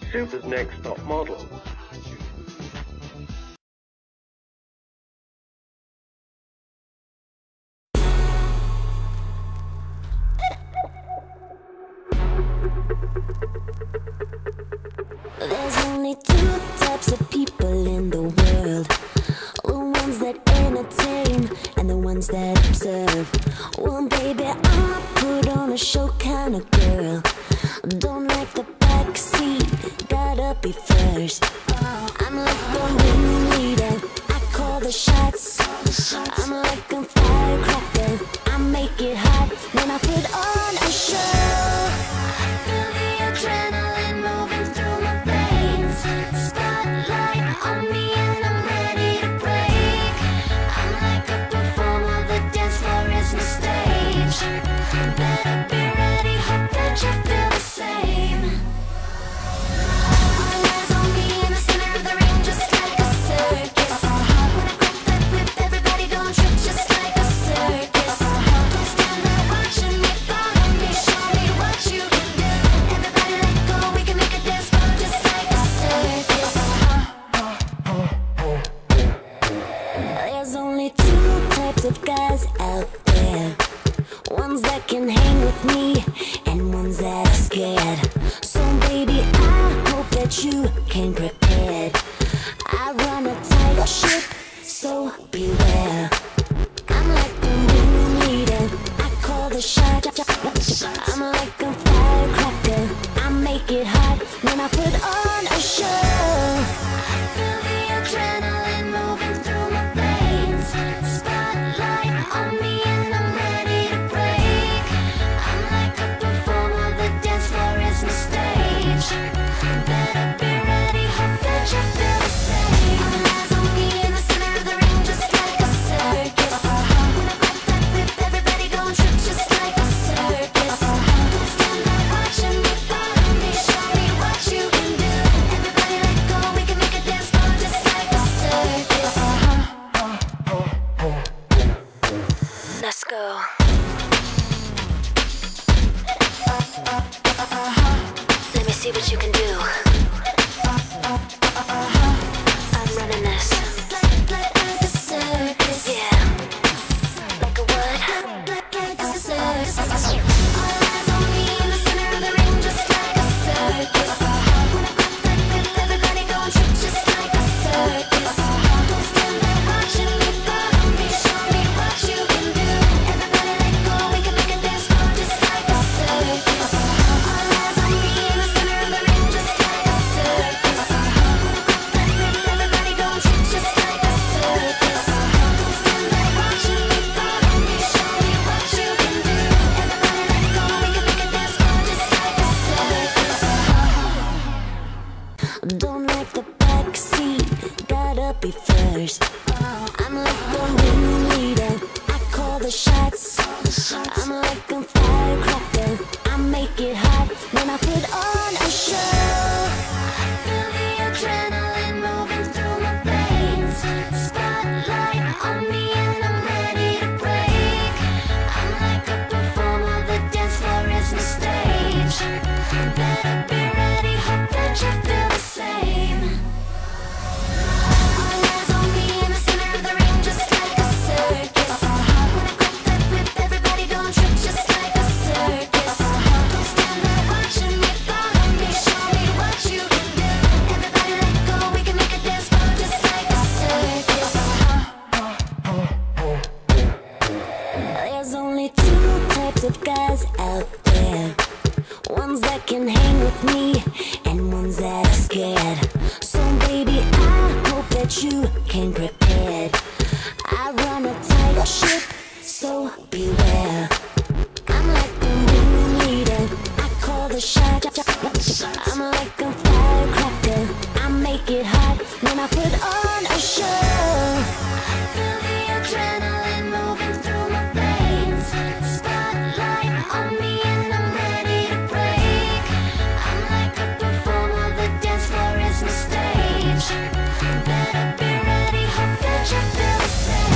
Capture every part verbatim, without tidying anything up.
Super's Next Top Model. There's only two types of people in the world: the ones that entertain and the ones that observe. Well, baby, I'm a put on a show kind of girl. Don't like the back seat, gotta be first. I'm like the ringleader, I call the shots. I'm like a firecracker, I make it hot when I put on a show. I feel the adrenaline moving through my veins. Spotlight on me and I'm ready to break. I'm like a performer, the dance floor is my stage. Better be ready, hope that you feel the same. All eyes on me in the center of the ring, just like a circus. When I grip that whip, everybody gon' trip just like a circus. Don't stand there watching me, follow me, show me what you can do. Everybody let go, we can make a dance floor just like a circus. There's only two types of guys out there: ones that can hang with me and ones that are scared. So baby, I hope that you came prepared. I run a tight ship, so beware. I'm like the ringleader, I call the shot. I'm like a firecracker, I make it hot when I put on a show. I feel the adrenaline moving through my veins. Spotlight on me and I'm ready to break. I'm like a performer, the dance floor is my stage. Better be ready, hope that you feel the same. All eyes on me in the center of the ring, just like a circus. When I grip that whip, everybody gon' trip just like a circus. Don't stand there watching me, follow me, show me what you can do. Everybody let go, we can make a dance floor just like a circus. Let's go. Let me see what you can do. I'm running this. Like a circus. Yeah. Like a what? Like a circus. All eyes on me in the center of the ring, just like a circus. When I grip that whip, everybody gon' trip just like a circus. Don't stand there watching me, follow me, show me what you can do. Everybody let go, we can make a dance floor just like a circus. All eyes on me in the center of the ring, just like a circus. When I grip that whip, everybody gon' trip just like a circus. Don't stand there watching me, follow me, show me what you can do. Everybody let go, we can make a dance floor just like a circus. Don't like the back seat, gotta be first. I'm like the ringleader, I call the shots. I'm like a firecracker, I make it hot when I put on a show. I feel the adrenaline moving through my veins. Spotlight on me and I'm ready to break. I'm like a performer, the dance floor is my stage. Better be ready, hope that you feel the same. All eyes on me in the center of the ring, just like a circus. When I grip that whip, everybody gon' trip just like a circus. Don't stand there watching me, follow me, show me what you can do. Everybody let go, we can make a dance floor just like a circus. There's only two types of guys out there: ones that can hang with me and ones that are scared. So baby, I hope that you came prepared. I run a tight ship, so beware. I'm like the ringleader, I call the shot. I'm like a firecracker, I make it hot when I put on a show. I feel the adrenaline moving through my veins. Spotlight on me and I'm ready to break. I'm like a performer, the dance floor is my stage. Better be ready, hope that you feel the same.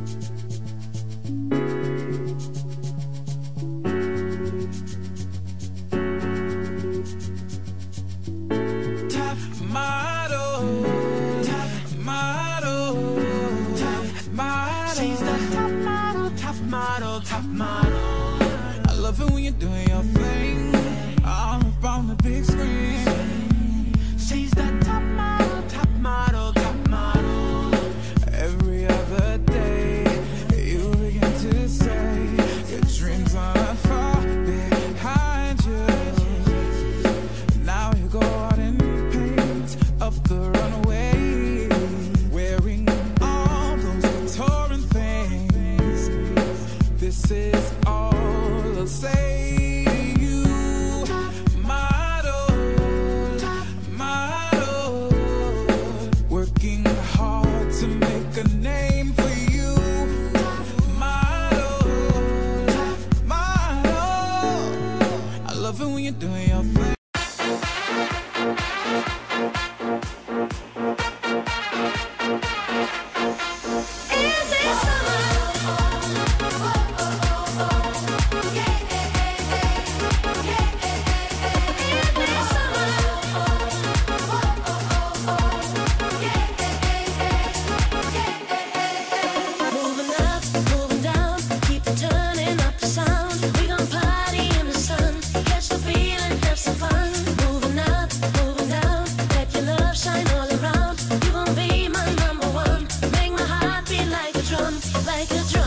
Top model. I love it when you're doing your thing all up on the big screen. She's the top model, top model, top model. Every other day, you begin to say your dreams are far behind you. Now you go out and paint up the runway, wearing all those Victorian things. This is all I'll say to you. Model, model, working hard to make a name for you. Model, model, I love it when you're doing your thing. Like a drum.